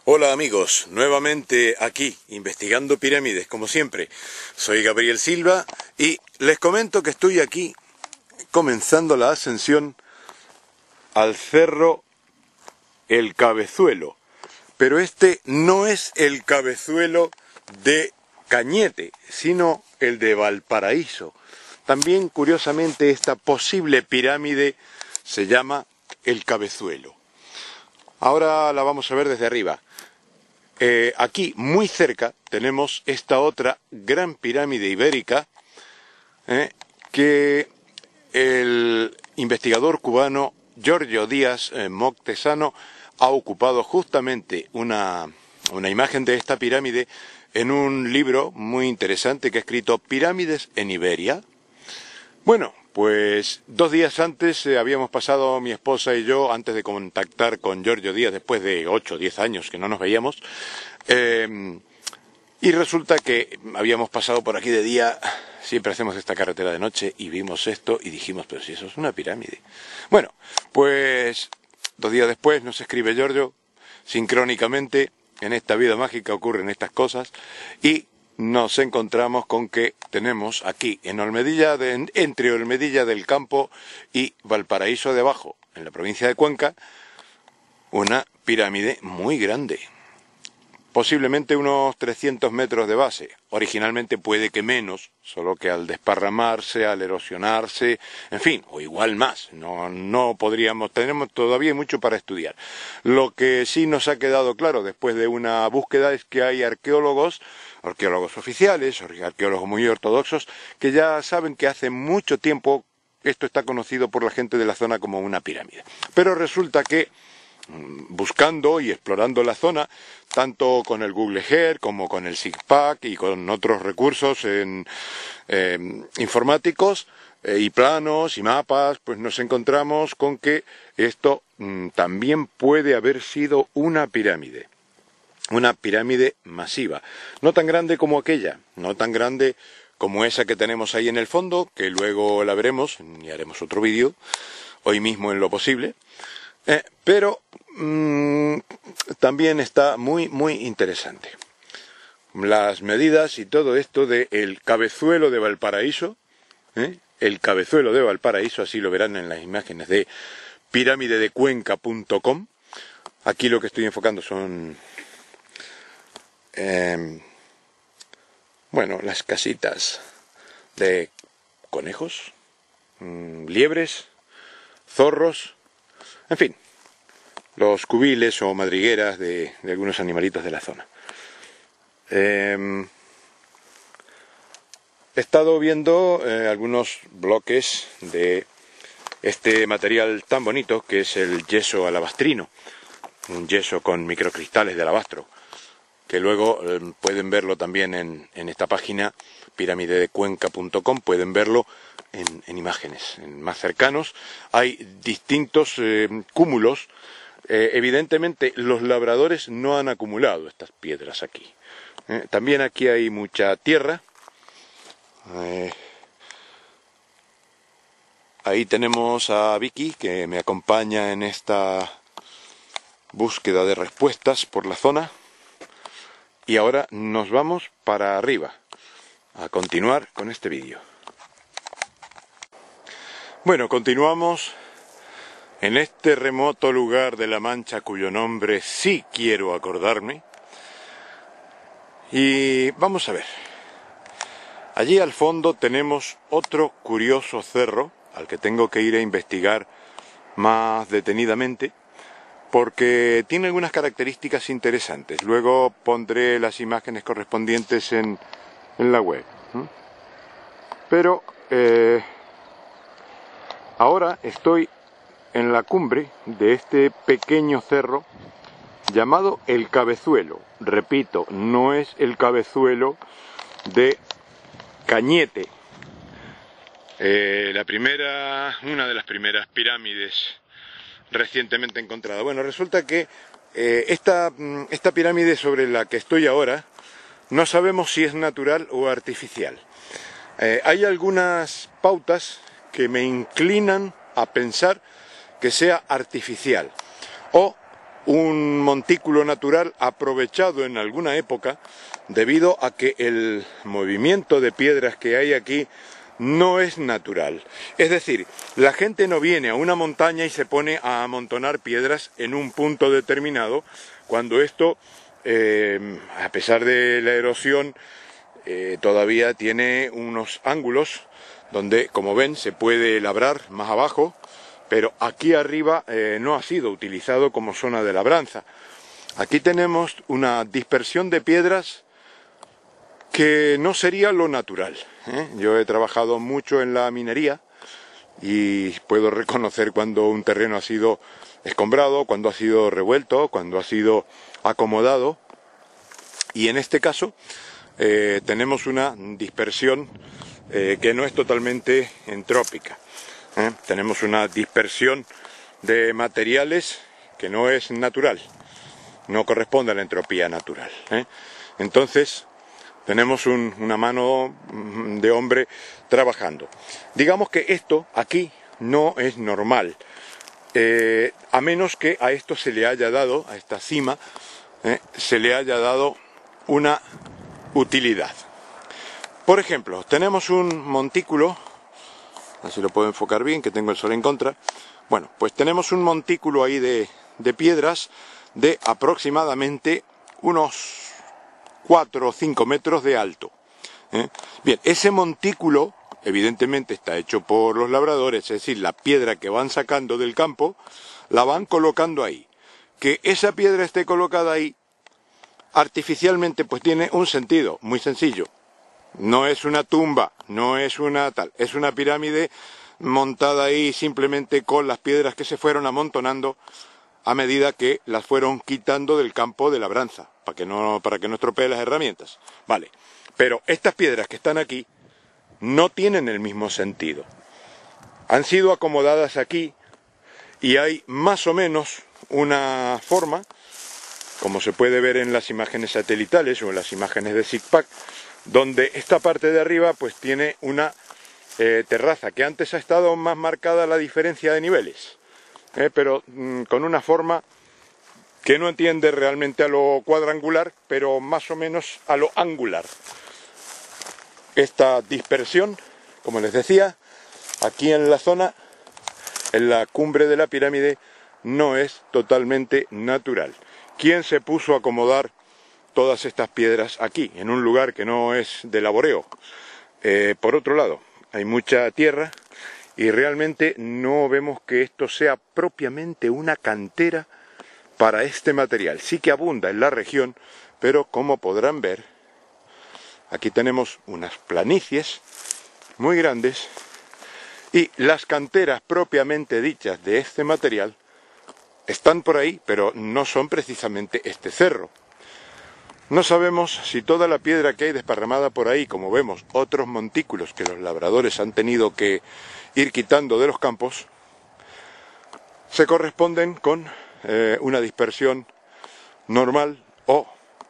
Hola amigos, nuevamente aquí, investigando pirámides, como siempre. Soy Gabriel Silva y les comento que estoy aquí comenzando la ascensión al cerro El Cabezuelo. Pero este no es el Cabezuelo de Cañete, sino el de Valparaíso. También, curiosamente, esta posible pirámide se llama El Cabezuelo. Ahora la vamos a ver desde arriba. Aquí, muy cerca, tenemos esta otra gran pirámide ibérica que el investigador cubano Giorgio Díaz Montesano ha ocupado justamente una imagen de esta pirámide en un libro muy interesante que ha escrito Pirámides en Iberia. Bueno, pues 2 días antes habíamos pasado mi esposa y yo, antes de contactar con Giorgio Díaz, después de 8 o 10 años que no nos veíamos, y resulta que habíamos pasado por aquí de día, siempre hacemos esta carretera de noche, y vimos esto y dijimos, pero si eso es una pirámide. Bueno, pues 2 días después nos escribe Giorgio, sincrónicamente, en esta vida mágica ocurren estas cosas, y nos encontramos con que tenemos aquí, entre Olmedilla del Campo y Valparaíso de Abajo, en la provincia de Cuenca, una pirámide muy grande. Posiblemente unos 300 metros de base. Originalmente puede que menos, solo que al desparramarse, al erosionarse, en fin, o igual más. No podríamos, tenemos todavía mucho para estudiar. Lo que sí nos ha quedado claro después de una búsqueda es que hay arqueólogos oficiales, arqueólogos muy ortodoxos, que ya saben que hace mucho tiempo esto está conocido por la gente de la zona como una pirámide. Pero resulta que buscando y explorando la zona, tanto con el Google Earth como con el SIGPAC y con otros recursos informáticos y planos y mapas, pues nos encontramos con que esto también puede haber sido una pirámide masiva, no tan grande como aquella, no tan grande como esa que tenemos ahí en el fondo, que luego la veremos y haremos otro vídeo, hoy mismo en lo posible. Pero también está muy interesante. Las medidas y todo esto del Cabezuelo de Valparaíso, el Cabezuelo de Valparaíso, así lo verán en las imágenes de piramidedecuenca.com. Aquí lo que estoy enfocando son, las casitas de conejos, liebres, zorros, en fin, los cubiles o madrigueras de algunos animalitos de la zona. He estado viendo algunos bloques de este material tan bonito que es el yeso alabastrino, un yeso con microcristales de alabastro, que luego pueden verlo también en esta página piramidedecuenca.com, pueden verlo en imágenes, en más cercanos. Hay distintos cúmulos. Evidentemente los labradores no han acumulado estas piedras aquí. También aquí hay mucha tierra. Ahí tenemos a Vicky, que me acompaña en esta búsqueda de respuestas por la zona. Y ahora nos vamos para arriba a continuar con este vídeo. Bueno, continuamos en este remoto lugar de La Mancha cuyo nombre sí quiero acordarme. Y vamos a ver. Allí al fondo tenemos otro curioso cerro al que tengo que ir a investigar más detenidamente, porque tiene algunas características interesantes. Luego pondré las imágenes correspondientes en la web. Pero ahora estoy en la cumbre de este pequeño cerro llamado El Cabezuelo. Repito, no es el Cabezuelo de Cañete. Una de las primeras pirámides recientemente encontrada. Bueno, resulta que esta pirámide sobre la que estoy ahora no sabemos si es natural o artificial. Hay algunas pautas que me inclinan a pensar que sea artificial o un montículo natural aprovechado en alguna época debido a que el movimiento de piedras que hay aquí no es natural. Es decir, la gente no viene a una montaña y se pone a amontonar piedras en un punto determinado, cuando esto, a pesar de la erosión, todavía tiene unos ángulos donde, como ven, se puede labrar más abajo, pero aquí arriba no ha sido utilizado como zona de labranza. Aquí tenemos una dispersión de piedras que no sería lo natural, ¿eh? Yo he trabajado mucho en la minería y puedo reconocer cuando un terreno ha sido escombrado, cuando ha sido revuelto, cuando ha sido acomodado, y en este caso tenemos una dispersión que no es totalmente entrópica, ¿eh? Tenemos una dispersión de materiales que no es natural, no corresponde a la entropía natural, ¿eh? Entonces tenemos una mano de hombre trabajando. Digamos que esto aquí no es normal, a menos que a esto se le haya dado, a esta cima, se le haya dado una utilidad. Por ejemplo, tenemos un montículo, así lo puedo enfocar bien, que tengo el sol en contra. Bueno, pues tenemos un montículo ahí de piedras de aproximadamente unos 4 o 5 metros de alto, ¿eh? Bien, ese montículo evidentemente está hecho por los labradores, es decir, la piedra que van sacando del campo la van colocando ahí. Que esa piedra esté colocada ahí artificialmente pues tiene un sentido muy sencillo. No es una tumba, no es una tal, es una pirámide montada ahí simplemente con las piedras que se fueron amontonando a medida que las fueron quitando del campo de labranza, para que no estropee las herramientas. Vale, pero estas piedras que están aquí no tienen el mismo sentido. Han sido acomodadas aquí y hay más o menos una forma, como se puede ver en las imágenes satelitales o en las imágenes de ZigPack, donde esta parte de arriba pues tiene una terraza, que antes ha estado más marcada la diferencia de niveles. Pero con una forma que no entiende realmente a lo cuadrangular, pero más o menos a lo angular. Esta dispersión, como les decía, aquí en la zona, en la cumbre de la pirámide, no es totalmente natural. ¿Quién se puso a acomodar todas estas piedras aquí, en un lugar que no es de laboreo? Por otro lado, hay mucha tierra, y realmente no vemos que esto sea propiamente una cantera para este material. Sí que abunda en la región, pero como podrán ver, aquí tenemos unas planicies muy grandes y las canteras propiamente dichas de este material están por ahí, pero no son precisamente este cerro. No sabemos si toda la piedra que hay desparramada por ahí, como vemos, otros montículos que los labradores han tenido que ir quitando de los campos, se corresponden con una dispersión normal o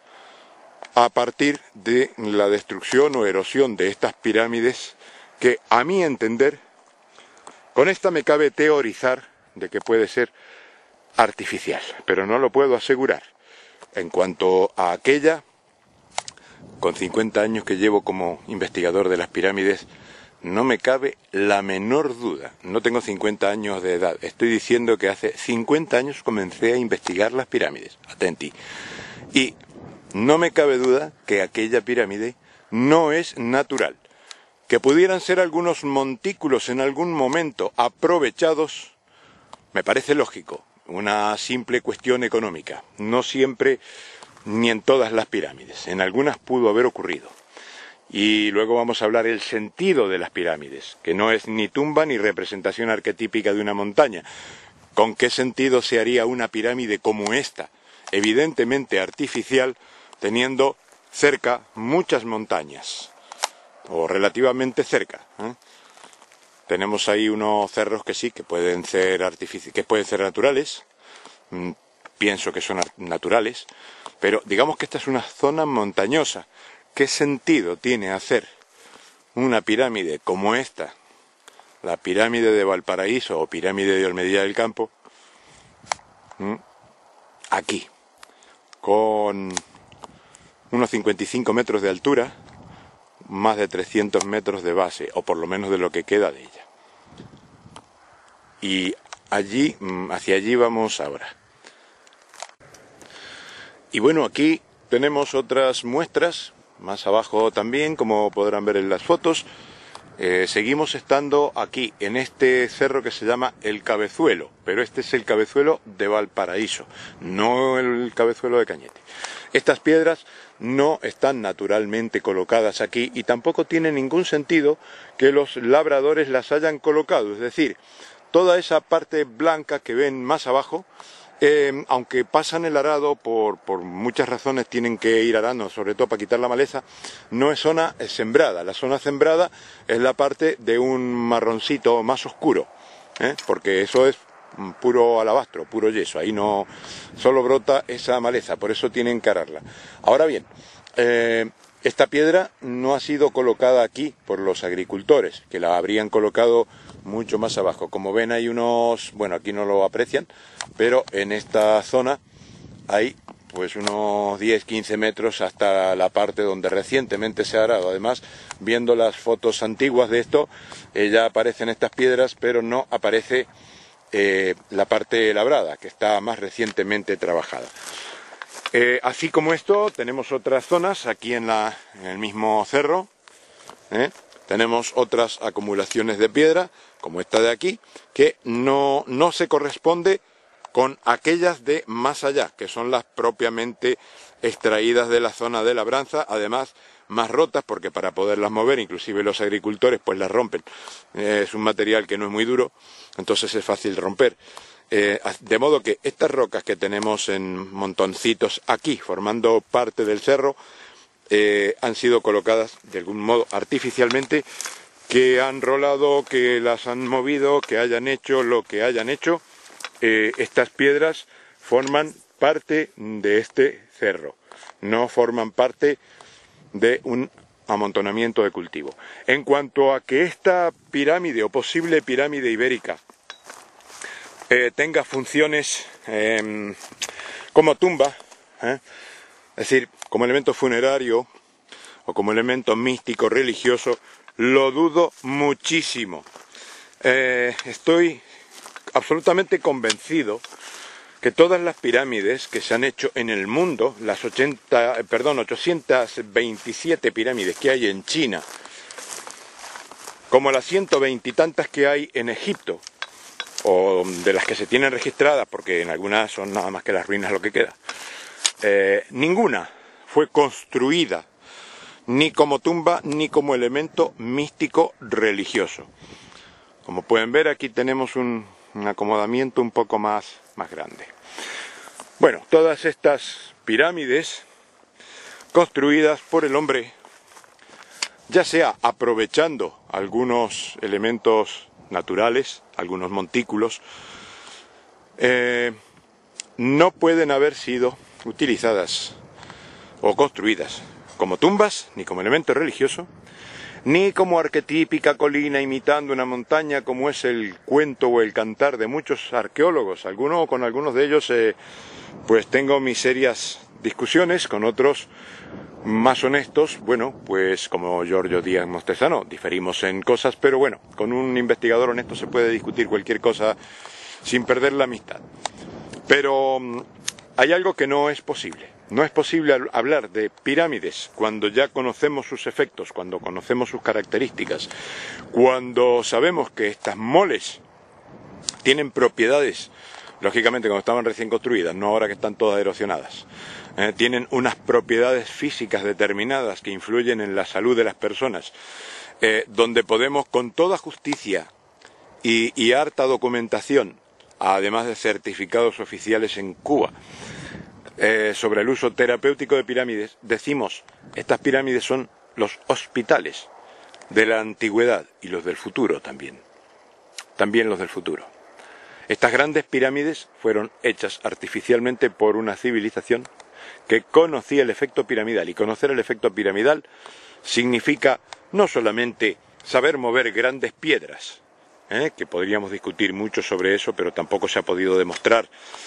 a partir de la destrucción o erosión de estas pirámides que, a mi entender, con esta me cabe teorizar de que puede ser artificial, pero no lo puedo asegurar. En cuanto a aquella, con 50 años que llevo como investigador de las pirámides, no me cabe la menor duda. No tengo 50 años de edad, estoy diciendo que hace 50 años comencé a investigar las pirámides, atenti. Y no me cabe duda que aquella pirámide no es natural. Que pudieran ser algunos montículos en algún momento aprovechados, me parece lógico. Una simple cuestión económica, no siempre ni en todas las pirámides, en algunas pudo haber ocurrido. Y luego vamos a hablar del sentido de las pirámides, que no es ni tumba ni representación arquetípica de una montaña. ¿Con qué sentido se haría una pirámide como esta, evidentemente artificial, teniendo cerca muchas montañas, o relativamente cerca, ¿eh? Tenemos ahí unos cerros que sí, que pueden ser naturales, pienso que son naturales, pero digamos que esta es una zona montañosa. ¿Qué sentido tiene hacer una pirámide como esta, la pirámide de Valparaíso o pirámide de Olmedilla del Campo, aquí, con unos 55 metros de altura, más de 300 metros de base, o por lo menos de lo que queda de ella. Y allí, hacia allí vamos ahora. Y bueno, aquí tenemos otras muestras, más abajo también, como podrán ver en las fotos. Seguimos estando aquí, en este cerro que se llama El Cabezuelo, pero este es el Cabezuelo de Valparaíso, no el Cabezuelo de Cañete. Estas piedras no están naturalmente colocadas aquí y tampoco tiene ningún sentido que los labradores las hayan colocado, es decir, toda esa parte blanca que ven más abajo, aunque pasan el arado por muchas razones, tienen que ir arando, sobre todo para quitar la maleza, no es zona sembrada. La zona sembrada es la parte de un marroncito más oscuro, porque eso es puro alabastro, puro yeso, ahí no solo brota esa maleza, por eso tienen que ararla. Ahora bien, esta piedra no ha sido colocada aquí por los agricultores, que la habrían colocado mucho más abajo. Como ven, hay unos, bueno, aquí no lo aprecian, pero en esta zona hay pues unos 10-15 metros hasta la parte donde recientemente se ha arado. Además, viendo las fotos antiguas de esto, ya aparecen estas piedras, pero no aparece la parte labrada, que está más recientemente trabajada. Así como esto, tenemos otras zonas aquí en el mismo cerro, tenemos otras acumulaciones de piedra, como esta de aquí, que no se corresponde con aquellas de más allá, que son las propiamente extraídas de la zona de labranza, además más rotas, porque para poderlas mover, inclusive los agricultores, pues las rompen. Es un material que no es muy duro, entonces es fácil romper. De modo que estas rocas que tenemos en montoncitos aquí, formando parte del cerro, han sido colocadas de algún modo artificialmente, que han rolado, que las han movido, que hayan hecho lo que hayan hecho. Estas piedras forman parte de este cerro, no forman parte de un amontonamiento de cultivo. En cuanto a que esta pirámide o posible pirámide ibérica tenga funciones como tumba, es decir, como elemento funerario o como elemento místico religioso, lo dudo muchísimo. Estoy absolutamente convencido que todas las pirámides que se han hecho en el mundo, las 827 pirámides que hay en China, como las 120 y tantas que hay en Egipto, o de las que se tienen registradas, porque en algunas son nada más que las ruinas lo que queda, ninguna fue construida ni como tumba ni como elemento místico religioso. Como pueden ver, aquí tenemos un acomodamiento un poco más grande. Bueno, todas estas pirámides construidas por el hombre, ya sea aprovechando algunos elementos naturales, algunos montículos, no pueden haber sido utilizadas o construidas como tumbas, ni como elemento religioso, ni como arquetípica colina imitando una montaña, como es el cuento o el cantar de muchos arqueólogos. Con algunos de ellos pues tengo mis serias discusiones, con otros más honestos, bueno, pues como Giorgio Díaz Montesano, diferimos en cosas, pero bueno, con un investigador honesto se puede discutir cualquier cosa sin perder la amistad. Pero hay algo que no es posible. No es posible hablar de pirámides cuando ya conocemos sus efectos, cuando conocemos sus características, cuando sabemos que estas moles tienen propiedades, lógicamente cuando estaban recién construidas, no ahora que están todas erosionadas, tienen unas propiedades físicas determinadas que influyen en la salud de las personas, donde podemos con toda justicia y harta documentación, además de certificados oficiales en Cuba, sobre el uso terapéutico de pirámides, decimos, estas pirámides son los hospitales de la antigüedad y los del futuro también los del futuro. Estas grandes pirámides fueron hechas artificialmente por una civilización que conocía el efecto piramidal, y conocer el efecto piramidal significa no solamente saber mover grandes piedras, que podríamos discutir mucho sobre eso, pero tampoco se ha podido demostrar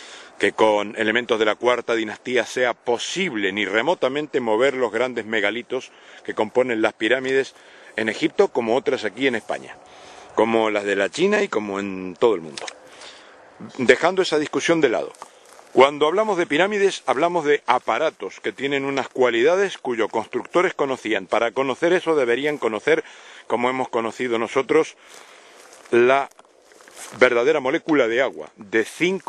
que con elementos de la cuarta dinastía sea posible ni remotamente mover los grandes megalitos que componen las pirámides en Egipto, como otras aquí en España, como las de la China y como en todo el mundo. Dejando esa discusión de lado, cuando hablamos de pirámides hablamos de aparatos que tienen unas cualidades cuyos constructores conocían. Para conocer eso deberían conocer, como hemos conocido nosotros, la verdadera molécula de agua, de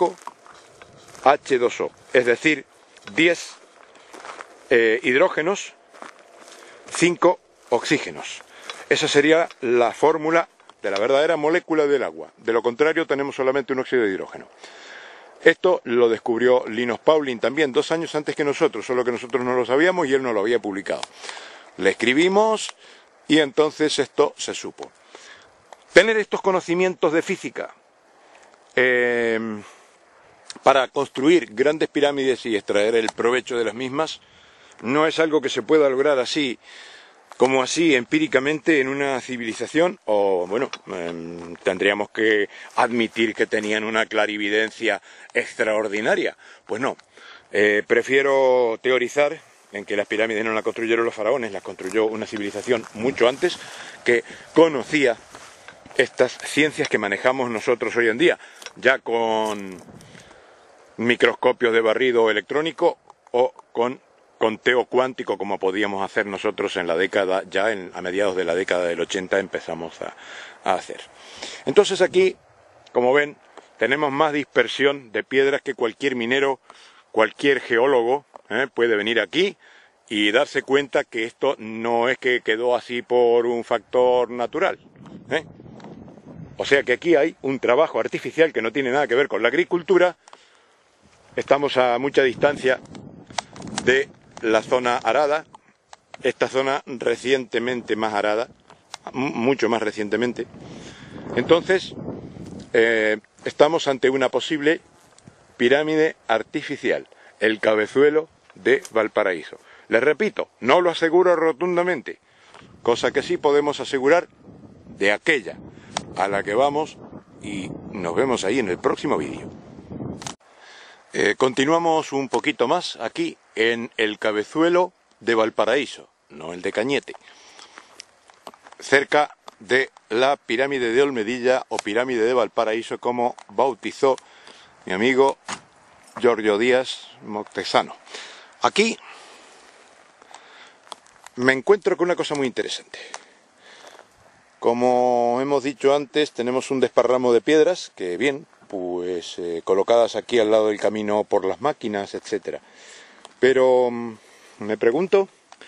5H2O, es decir, 10 hidrógenos, 5 oxígenos. Esa sería la fórmula de la verdadera molécula del agua. De lo contrario tenemos solamente un óxido de hidrógeno. Esto lo descubrió Linus Pauling también 2 años antes que nosotros, solo que nosotros no lo sabíamos y él no lo había publicado. Le escribimos y entonces esto se supo. Tener estos conocimientos de física para construir grandes pirámides y extraer el provecho de las mismas no es algo que se pueda lograr así, como así empíricamente en una civilización, o bueno, tendríamos que admitir que tenían una clarividencia extraordinaria. Pues no, prefiero teorizar en que las pirámides no las construyeron los faraones, las construyó una civilización mucho antes que conocía estas ciencias que manejamos nosotros hoy en día, ya con microscopios de barrido electrónico o con conteo cuántico, como podíamos hacer nosotros en la década, a mediados de la década del 80 empezamos a hacer. Entonces aquí, como ven, tenemos más dispersión de piedras que cualquier minero, cualquier geólogo puede venir aquí y darse cuenta que esto no es que quedó así por un factor natural. O sea que aquí hay un trabajo artificial que no tiene nada que ver con la agricultura. Estamos a mucha distancia de la zona arada, esta zona recientemente más arada, mucho más recientemente. Entonces, estamos ante una posible pirámide artificial, el Cabezuelo de Valparaíso. Les repito, no lo aseguro rotundamente, cosa que sí podemos asegurar de aquella a la que vamos, y nos vemos ahí en el próximo vídeo. Continuamos un poquito más aquí en el Cabezuelo de Valparaíso, no el de Cañete, cerca de la pirámide de Olmedilla o pirámide de Valparaíso, como bautizó mi amigo Giorgio Díaz Montesano. Aquí me encuentro con una cosa muy interesante. Como hemos dicho antes, tenemos un desparramo de piedras que, bien, pues colocadas aquí al lado del camino por las máquinas, etcétera. Pero me pregunto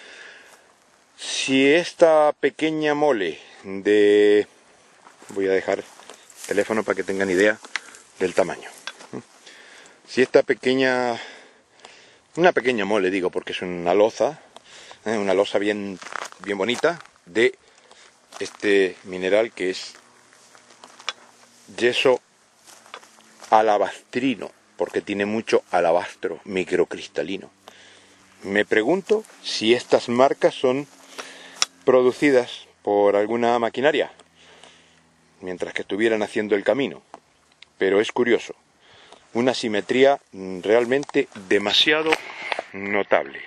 si esta pequeña mole de... Voy a dejar el teléfono para que tengan idea del tamaño. Si esta pequeña... Una pequeña mole, digo, porque es una loza bien bonita de este mineral que es yeso alabastrino, porque tiene mucho alabastro microcristalino. Me pregunto si estas marcas son producidas por alguna maquinaria mientras que estuvieran haciendo el camino, pero es curioso, una simetría realmente demasiado notable.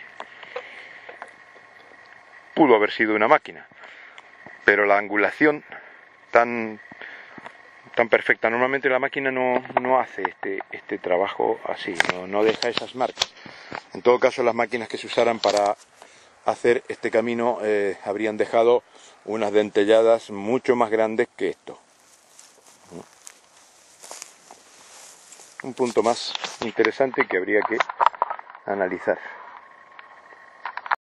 Pudo haber sido una máquina, pero la angulación tan perfecta, normalmente la máquina no hace este trabajo así, no deja esas marcas. En todo caso, las máquinas que se usaran para hacer este camino habrían dejado unas dentelladas mucho más grandes que esto. Un punto más interesante que habría que analizar.